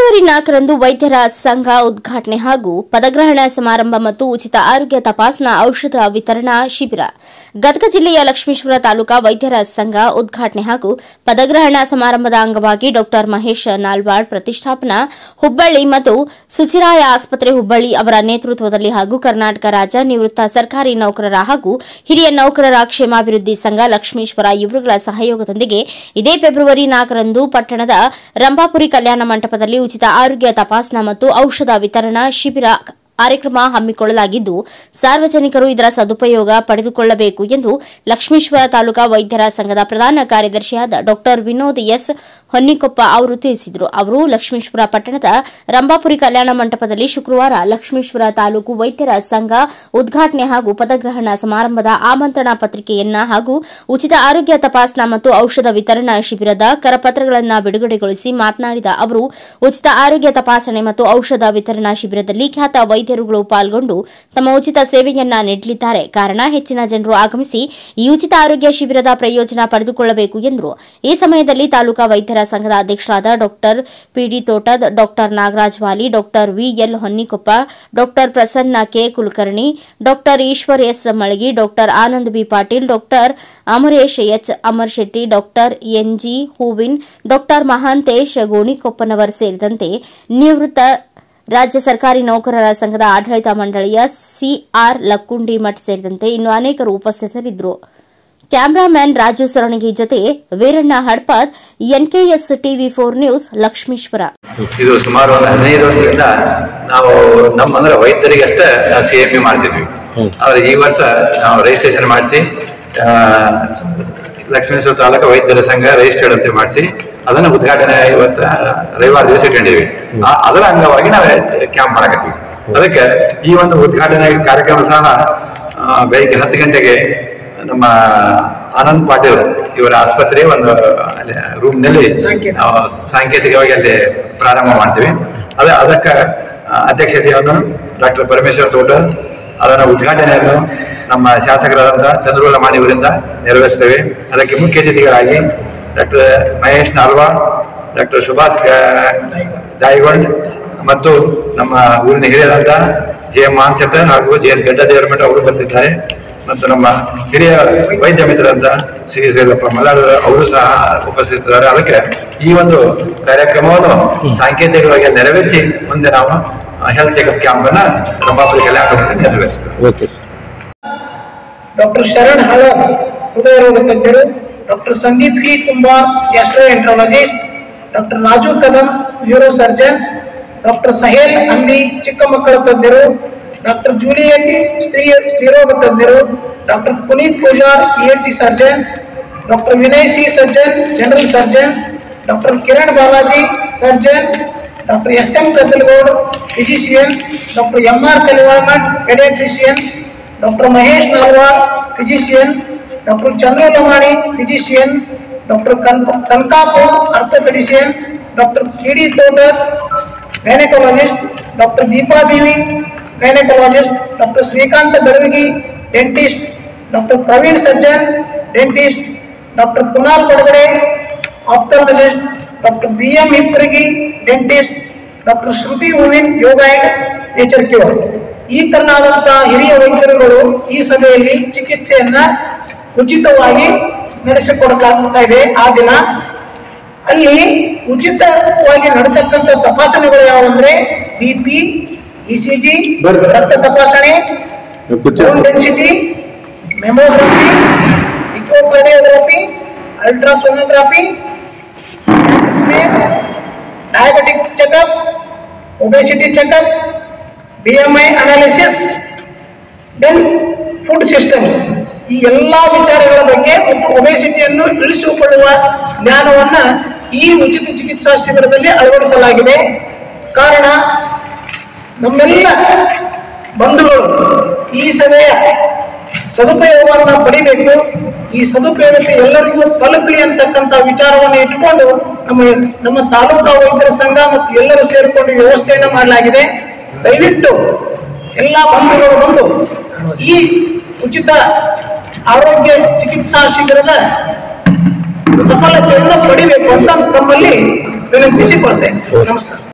February 4ರಂದು ವೈದ್ಯರ ಸಂಘ ಉದ್ಘಾಟನೆ ಹಾಗೂ ಪದಗ್ರಹಣ ಸಮಾರಂಭ ಮತ್ತು ಉಚಿತ ಆರೋಗ್ಯ ತಪಾಸಣಾ ಔಷಧ ವಿತರಣಾ ಶಿಬಿರ. ಗದಗ ಜಿಲ್ಲೆಯ ಲಕ್ಷ್ಮೇಶ್ವರ ತಾಲೂಕಾ ವೈದ್ಯರ ಸಂಘ ಉದ್ಘಾಟನೆ ಹಾಗೂ ಪದಗ್ರಹಣ ಸಮಾರಂಭದ ಅಂಗವಾಗಿ ಡಾ ಮಹೇಶ್ ನಾಲ್ವಾಡ್ ಪ್ರತಿಷ್ಠಾಪನಾ ಹುಬ್ಬಳ್ಳಿ ಮತ್ತು ಸುಚಿರಾಯ ಆಸ್ಪತ್ರೆ ಹುಬ್ಬಳ್ಳಿ ಅವರ ನೇತೃತ್ವದಲ್ಲಿ ಹಾಗೂ ಕರ್ನಾಟಕ ರಾಜ್ಯ ನಿವೃತ್ತ ಸರ್ಕಾರಿ ನೌಕರರ ಹಾಗೂ ಹಿರಿಯ ನೌಕರರ ಕ್ಷೇಮಾಭಿವೃದ್ಧಿ ಸಂಘ ಲಕ್ಷ್ಮೇಶ್ವರ ಇವರುಗಳ ಸಹಯೋಗದೊಂದಿಗೆ ಇದೇ ಫೆಬ್ರವರಿ 4ರಂದು ಪಟ್ಟಣದ ರಂಭಾಪುರಿ ಕಲ್ಯಾಣ ಮಂಟಪದಲ್ಲಿ ಉಚಿತ ಆರೋಗ್ಯ ತಪಾಸಣಾ ಮತ್ತು ಔಷಧ ವಿತರಣಾ ಶಿಬಿರ ಕಾರ್ಯಕ್ರಮ ಹಮ್ಮಿಕೊಳ್ಳಲಾಗಿದ್ದು, ಸಾರ್ವಜನಿಕರು ಇದರ ಸದುಪಯೋಗ ಪಡೆದುಕೊಳ್ಳಬೇಕು ಎಂದು ಲಕ್ಷ್ಮೇಶ್ವರ ತಾಲೂಕಾ ವೈದ್ಯರ ಸಂಘದ ಪ್ರಧಾನ ಕಾರ್ಯದರ್ಶಿಯಾದ ಡಾ ವಿನೋದ್ ಎಸ್ ಹೊನ್ನಿಕೊಪ್ಪ ಅವರು ತಿಳಿಸಿದರು. ಅವರು ಲಕ್ಷ್ಮೇಶ್ವರ ಪಟ್ಟಣದ ರಂಭಾಪುರಿ ಕಲ್ಯಾಣ ಮಂಟಪದಲ್ಲಿ ಶುಕ್ರವಾರ ಲಕ್ಷ್ಮೇಶ್ವರ ತಾಲೂಕು ವೈದ್ಯರ ಸಂಘ ಉದ್ಘಾಟನೆ ಹಾಗೂ ಪದಗ್ರಹಣ ಸಮಾರಂಭದ ಆಮಂತ್ರಣ ಪತ್ರಿಕೆಯನ್ನ ಹಾಗೂ ಉಚಿತ ಆರೋಗ್ಯ ತಪಾಸಣಾ ಮತ್ತು ಔಷಧ ವಿತರಣಾ ಶಿಬಿರದ ಕರಪತ್ರಗಳನ್ನು ಬಿಡುಗಡೆಗೊಳಿಸಿ ಮಾತನಾಡಿದ ಅವರು, ಉಚಿತ ಆರೋಗ್ಯ ತಪಾಸಣೆ ಮತ್ತು ಔಷಧ ವಿತರಣಾ ಶಿಬಿರದಲ್ಲಿ ಖ್ಯಾತ ವೈದ್ಯರುಗಳು ಪಾಲ್ಗೊಂಡು ತಮ್ಮ ಉಚಿತ ಸೇವೆಯನ್ನ ನೀಡಲಿದ್ದಾರೆ. ಕಾರಣ ಹೆಚ್ಚಿನ ಜನರು ಆಗಮಿಸಿ ಈ ಉಚಿತ ಆರೋಗ್ಯ ಶಿಬಿರದ ಪ್ರಯೋಜನ ಪಡೆದುಕೊಳ್ಳಬೇಕು ಎಂದರು. ಈ ಸಮಯದಲ್ಲಿ ತಾಲೂಕಾ ವೈದ್ಯರ ಸಂಘದ ಅಧ್ಯಕ್ಷರಾದ ಡಾ ಪಿಡಿ ತೋಟದ್, ಡಾ ನಾಗರಾಜ್ ವಾಲಿ, ಡಾ ವಿಎಲ್ ಹೊನ್ನಿಕೊಪ್ಪ, ಡಾ ಪ್ರಸನ್ನ ಕೆ ಕುಲಕರ್ಣಿ, ಡಾ ಈಶ್ವರ್ ಎಸ್ ಮಳಗಿ, ಡಾ ಆನಂದ್ ಬಿ ಪಾಟೀಲ್, ಡಾ ಅಮರೇಶ್ ಎಚ್ ಅಮರ್ ಶೆಟ್ಟಿ, ಡಾ ಎನ್ಜಿ ಹೂವಿನ್, ಡಾ ಮಹಾಂತೇಶ್ ಗೋಣಿಕೊಪ್ಪನವರ್ ಸೇರಿದಂತೆ ನಿವೃತ್ತ ರಾಜ್ಯ ಸರ್ಕಾರಿ ನೌಕರರ ಸಂಘದ ಆಡಳಿತ ಮಂಡಳಿಯ ಸಿಆರ್ ಲಕ್ಕುಂಡಿಮಠ್ ಸೇರಿದಂತೆ ಇನ್ನು ಅನೇಕರು ಉಪಸ್ಥಿತರಿದ್ದರು. ಕ್ಯಾಮರಾಮನ್ ರಾಜು ಸರಣಗಿ ಜೊತೆ ವೀರಣ್ಣ ಹಡ್ಪದ್, ಎನ್ಕೆಎಸ್ ಟಿವಿ4 ನ್ಯೂಸ್, ಲಕ್ಷ್ಮೇಶ್ವರ. ಇದು ಸುಮಾರು 15 ವರ್ಷದಿಂದ ನಾವು ನಮ್ಮಂದ್ರೆ ವೈದ್ಯರಿಗೆ ಅಷ್ಟೇ ಸಿಎಂಪಿ ಮಾಡ್ತಿದ್ವಿ. ಆದ್ರೆ ಈ ವರ್ಷ ನಾವು ರಿಜಿಸ್ಟ್ರೇಷನ್ ಮಾಡಿಸಿ ಲಕ್ಷ್ಮೇಶ್ವರ ತಾಲೂಕು ವೈದ್ಯರ ಸಂಘ ರಿಜಿಸ್ಟರ್ಡ್ ಅಂತ ಮಾಡಿಸಿ ಅದನ್ನ ಉದ್ಘಾಟನೆ ಇವತ್ತು ರವಿವಾರ ದಿವಸ ಇಟ್ಕೊಂಡಿವಿ. ಅದರ ಅಂಗವಾಗಿ ನಾವು ಕ್ಯಾಂಪ್ ಮಾಡಕತ್ತೀವಿ. ಅದಕ್ಕೆ ಈ ಒಂದು ಉದ್ಘಾಟನೆ ಕಾರ್ಯಕ್ರಮ ಸಹ ಬೆಳಿಗ್ಗೆ 10 ಗಂಟೆಗೆ ನಮ್ಮ ಆನಂದ್ ಪಾಟೀಲ್ ಇವರ ಆಸ್ಪತ್ರೆ ಒಂದು ರೂಮ್ ನಲ್ಲಿ ಸಾಂಕೇತಿಕವಾಗಿ ಅಲ್ಲಿ ಪ್ರಾರಂಭ ಮಾಡ್ತೀವಿ. ಅದಕ್ಕೆ ಅಧ್ಯಕ್ಷತೆಯನ್ನು ಡಾ ಪರಮೇಶ್ವರ್ ತೋಟ, ಅದರ ಉದ್ಘಾಟನೆಯನ್ನು ನಮ್ಮ ಶಾಸಕರಾದಂತಹ ಚಂದ್ರೂಲ ಮಾಣಿಯವರಿಂದ ನೆರವೇರಿಸ್ತೇವೆ. ಅದಕ್ಕೆ ಮುಖ್ಯ ಅತಿಥಿಗಳಾಗಿ ಡಾ ಮಹೇಶ್ ನಾಲ್ವಾಡ್, ಡಾ ಸುಭಾಷ್ ದಾಯಿಗೊಂಡ್ ಮತ್ತು ನಮ್ಮ ಊರಿನ ಹಿರಿಯರಾದ ಜೆ.ಎಂ. ಮಾನ್ಸೆಟ್ ಹಾಗೂ ಜೆ.ಎಸ್. ಗಡ್ಡದೇವರಮಠ ಅವರು ಬರ್ತಿದ್ದಾರೆ. ಮತ್ತು ನಮ್ಮ ಹಿರಿಯ ವೈದ್ಯ ಮಿತ್ರರಾದ ಶ್ರೀ ಮಲ್ಲಾಳ ಅವರು ಸಹ ಉಪಸ್ಥಿತರಿದ್ದಾರೆ. ಅದಕ್ಕೆ ಈ ಒಂದು ಕಾರ್ಯಕ್ರಮವನ್ನು ಸಾಂಕೇತಿಕವಾಗಿ ನೆರವೇರಿಸಿ ಮುಂದೆ ನಾವು ಹೆಲ್ತ್ ಚೆಕಪ್ ಕ್ಯಾಂಪ್ ಅನ್ನ ರಂಭಾಪುರಿ ಕಲ್ಯಾಣ ನೆರವೇರಿಸ್ತೇವೆ. ಡಾಕ್ಟರ್ ಶರಣ್ ಹಳ, ಹೃದಯ ರೋಗ ತಜ್ಞರು, ಡಾಕ್ಟರ್ ಸಂದೀಪ್ ಹಿ Kumbar, gastroenterologist, doctor Raju Kadam, neuro surgeon, doctor Sahel Ambi, ಚಿಕ್ಕ ಮಕ್ಕಳ ತಜ್ಞರು, ಡಾಕ್ಟರ್ ಜೂಲಿಯಟ್, ಸ್ತ್ರೀರೋಗ ತಜ್ಞರು, doctor Puneet Pujar, ENT surgeon, doctor Vinay C surgeon, general surgeon, doctor Kiran Balaji surgeon, doctor SM Kaddalagoud physician, doctor MR Kalivalmath paediatrician, doctor Mahesh Nalwad physician, doctor Chandra Lamani physician, doctor ಕನಕಾಪು ಆರ್ಥೋಪೆಡಿಷಿಯನ್, ಡಾಕ್ಟರ್ ಕಿಡಿ ತೋಟರ್ gynaecologist, doctor Deepa Devi gynaecologist, doctor Shrikanta Gadavigi dentist, doctor Praveen Sajjan dentist, doctor Kunal Padagade ophthalmologist, doctor BM Hipparagi dentist, doctor Shruti Hoovin yoga and nature cure. ಈ ತರನಾದಂತಹ ಹಿರಿಯ ವೈದ್ಯರುಗಳು ಈ ಸಭೆಯಲ್ಲಿ ಚಿಕಿತ್ಸೆಯನ್ನ ಉಚಿತವಾಗಿ ನಡೆಸಿಕೊಡ್ತಾ ಇದೆ. ಆ ದಿನ ಅಲ್ಲಿ ಉಚಿತವಾಗಿ ನಡೆತಕ್ಕಂಥ ತಪಾಸಣೆಗಳು ಯಾವುವಂದ್ರೆ BP, ECG, ರಕ್ತ ತಪಾಸಣೆ, bone density, mammography, echocardiography, ultrasonography, diabetic checkup, obesity checkup, BMI analysis, then food systems. ಈ ಎಲ್ಲಾ ವಿಚಾರಗಳ ಬಗ್ಗೆ ಮತ್ತು ಒಬೆಸಿಟಿಯನ್ನು ಇಳಿಸಿಕೊಳ್ಳುವ ಜ್ಞಾನವನ್ನ ಈ ಉಚಿತ ಚಿಕಿತ್ಸಾ ಶಿಬಿರದಲ್ಲಿ ಅಳವಡಿಸಲಾಗಿದೆ. ಕಾರಣ ನಮ್ಮೆಲ್ಲ ಬಂಧುಗಳು ಈ ಸಭೆಯ ಸದುಪಯೋಗವನ್ನು ಪಡಿಬೇಕು. ಈ ಸದುಪಯೋಗಕ್ಕೆ ಎಲ್ಲರಿಗೂ ತಲುಪಲಿ ಅಂತಕ್ಕಂಥ ವಿಚಾರವನ್ನು ಇಟ್ಟುಕೊಂಡು ನಮ್ಮ ತಾಲೂಕಾ ವೈದ್ಯರ ಸಂಘ ಮತ್ತು ಎಲ್ಲರೂ ಸೇರಿಕೊಂಡು ವ್ಯವಸ್ಥೆಯನ್ನು ಮಾಡಲಾಗಿದೆ. ದಯವಿಟ್ಟು ಎಲ್ಲ ಬಂಧುಗಳು ಬಂದು ಈ ಉಚಿತ ಆರೋಗ್ಯ ಚಿಕಿತ್ಸಾ ಶಿಬಿರದ ಸಫಲತೆಯನ್ನು ಪಡಿಬೇಕು ಅಂತ ತಮ್ಮಲ್ಲಿ ವಿನಂತಿಸಿಕೊಳ್ತೇನೆ. ನಮಸ್ಕಾರ.